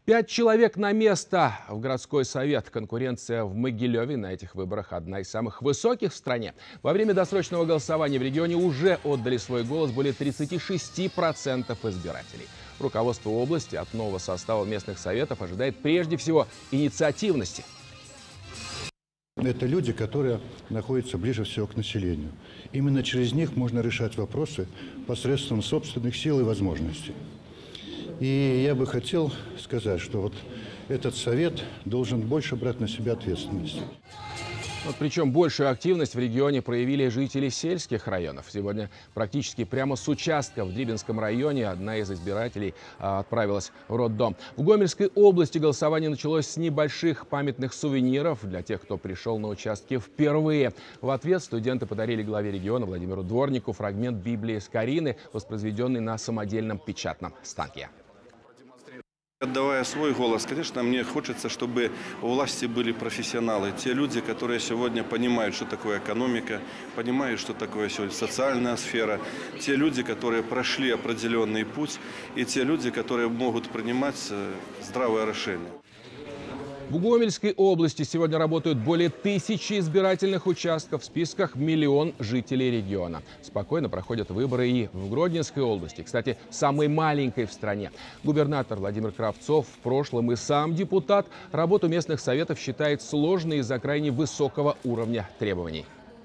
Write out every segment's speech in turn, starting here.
5 человек на место в городской совет. Конкуренция в Могилеве на этих выборах одна из самых высоких в стране. Во время досрочного голосования в регионе уже отдали свой голос более 36% избирателей. Руководство области от нового состава местных советов ожидает прежде всего инициативности. Это люди, которые находятся ближе всего к населению. Именно через них можно решать вопросы посредством собственных сил и возможностей. И я бы хотел сказать, что вот этот совет должен больше брать на себя ответственность. Причем большую активность в регионе проявили жители сельских районов. Сегодня практически прямо с участка в Дрибинском районе одна из избирателей отправилась в роддом. В Гомельской области голосование началось с небольших памятных сувениров для тех, кто пришел на участки впервые. В ответ студенты подарили главе региона Владимиру Дворнику фрагмент Библии Скорины, воспроизведенный на самодельном печатном станке. Отдавая свой голос, конечно, мне хочется, чтобы у власти были профессионалы. Те люди, которые сегодня понимают, что такое экономика, понимают, что такое сегодня социальная сфера. Те люди, которые прошли определенный путь, и те люди, которые могут принимать здравые решения. В Гомельской области сегодня работают более 1000 избирательных участков. В списках 1 миллион жителей региона. Спокойно проходят выборы и в Гродненской области. Кстати, самой маленькой в стране. Губернатор Владимир Кравцов, в прошлом и сам депутат, работу местных советов считает сложной из-за крайне высокого уровня требований.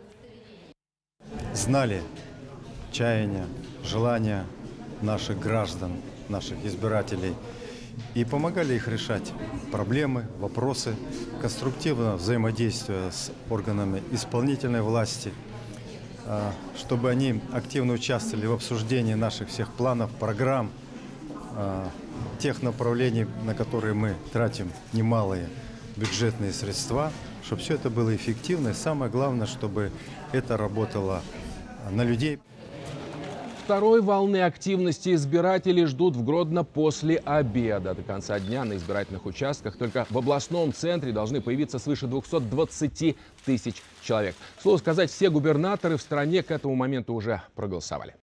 Знали чаяния, желания наших граждан, наших избирателей. И помогали их решать проблемы, вопросы, конструктивно взаимодействуя с органами исполнительной власти, чтобы они активно участвовали в обсуждении наших всех планов, программ, тех направлений, на которые мы тратим немалые бюджетные средства, чтобы все это было эффективно. И самое главное, чтобы это работало на людей. Второй волны активности избирателей ждут в Гродно после обеда. До конца дня на избирательных участках только в областном центре должны появиться свыше 220 тысяч человек. К слову сказать, все губернаторы в стране к этому моменту уже проголосовали.